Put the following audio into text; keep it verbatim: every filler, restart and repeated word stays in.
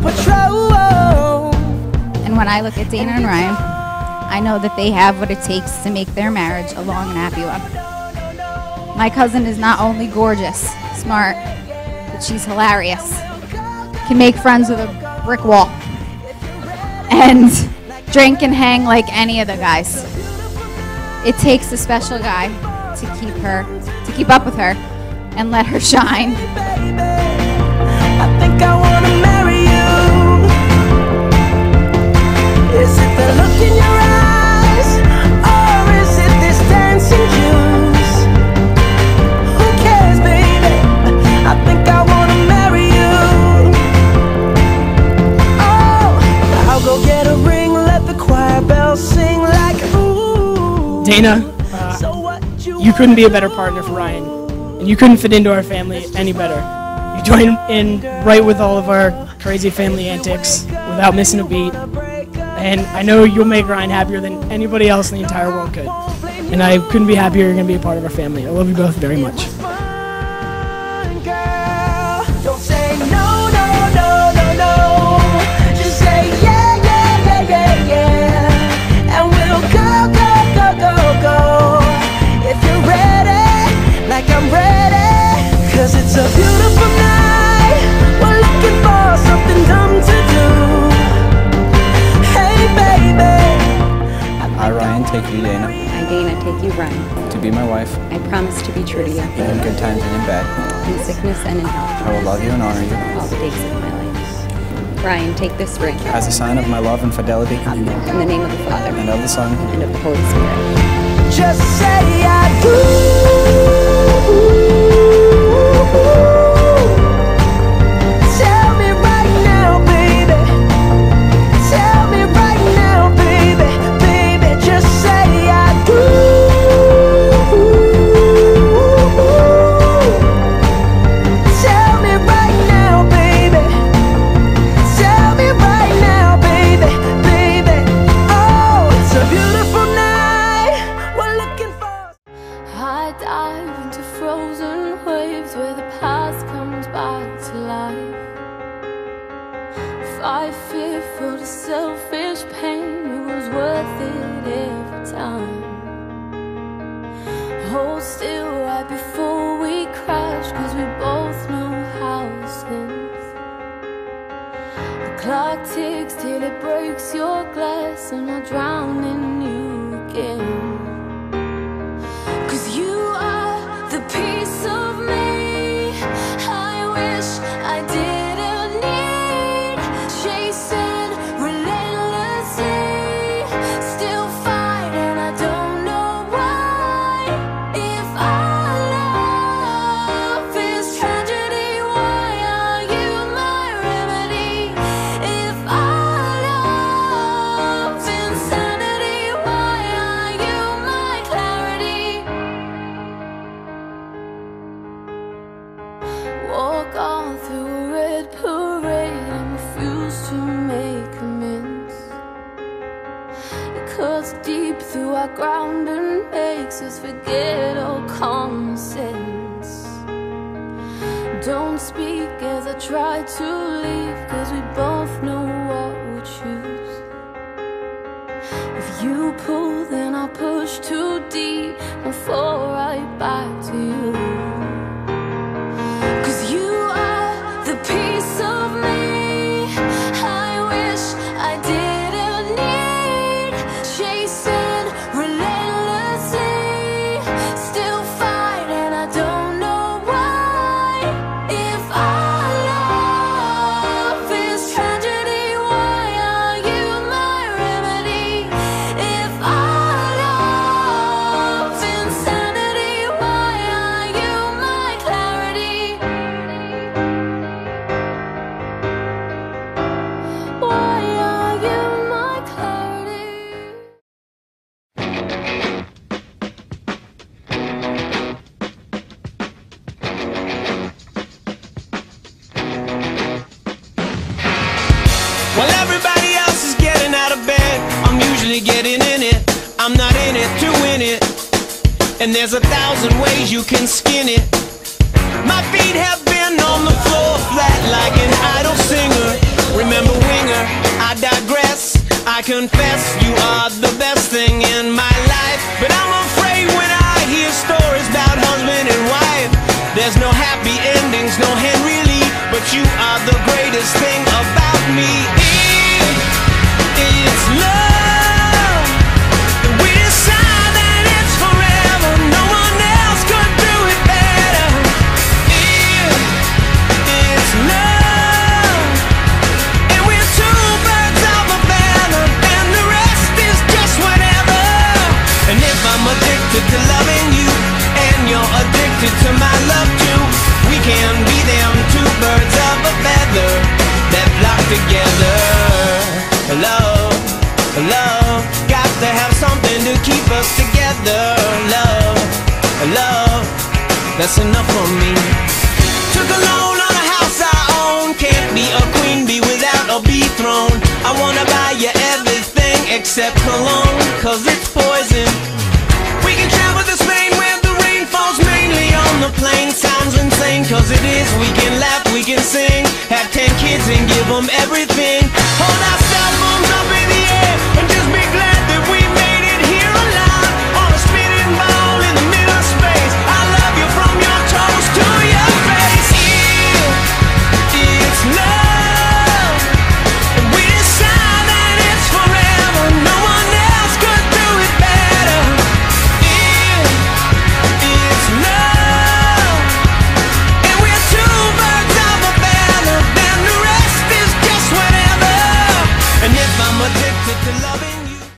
patrol. And when I look at Dana and Ryan, I know that they have what it takes to make their marriage a long and happy one. My cousin is not only gorgeous, smart, but she's hilarious. Can make friends with a brick wall. And drink and hang like any of the guys. It takes a special guy to keep her, to keep up with her and let her shine. I think I wanna marry you. Is it the look in your eyes, or is it this dancing juice? Who cares, baby? I think I wanna marry you. Oh, I'll go get a ring, let the choir bells sing like ooh. Dana, uh, you couldn't be a better partner for Ryan, and you couldn't fit into our family any better. You join in right with all of our crazy family antics without missing a beat. And I know you'll make Ryan happier than anybody else in the entire world could. And I couldn't be happier you're going to be a part of our family. I love you both very much. Don't say no, no, no, no, no. Just say yeah, yeah, yeah, yeah, yeah. And we'll go, go, go, go, go. If you're ready, like I'm ready. Cause it's a beautiful night. We're looking for something dumb to do. I, Ryan, take you, Dana. I, Dana, take you, Ryan. To be my wife. I promise to be true to you. In good times and in bad. In sickness and in health. I will love you and honor you. All the days of my life. Ryan, take this ring. As a sign of my love and fidelity. In the name of the Father. And of the Son. And of the Holy Spirit. Just say I do. I fear for the selfish pain, it was worth it every time. Hold still right before we crash, cause we both know how this ends. The clock ticks till it breaks your glass, and I'll drown in you again. Cause you are the piece of me I wish I did. Walk on through a red parade and refuse to make amends. It cuts deep through our ground and makes us forget all common sense. Don't speak as I try to leave, cause we both know what we'll choose. If you pull, then I'll push too deep and fall right back to you. While everybody else is getting out of bed, I'm usually getting in it. I'm not in it to win it, and there's a thousand ways you can skin it. My feet have been on the floor flat like an idle singer. Remember confess you are the best thing in my life. But I'm afraid when I hear stories about husband and wife, there's no happy endings, no Henry Lee, but you are the greatest thing about me. If it's love, then we decide that it's forever. No one else could do it better. If it's love, and we're two birds of a feather, and the rest is just whatever. And if I'm addicted to loving you, and you're addicted to my love too, we can be them two birds of a feather that flock together. Love, love, got to have something to keep us together. Love, love, that's enough for me. Took a loan on a house I own. Can't be a queen bee without a bee throne. I wanna buy you everything except cologne, cause it's poison. We can travel to Spain where the rain falls mainly on the plain. Sounds insane, cause it is. We can laugh, we can sing, have ten kids and give them everything. Hold our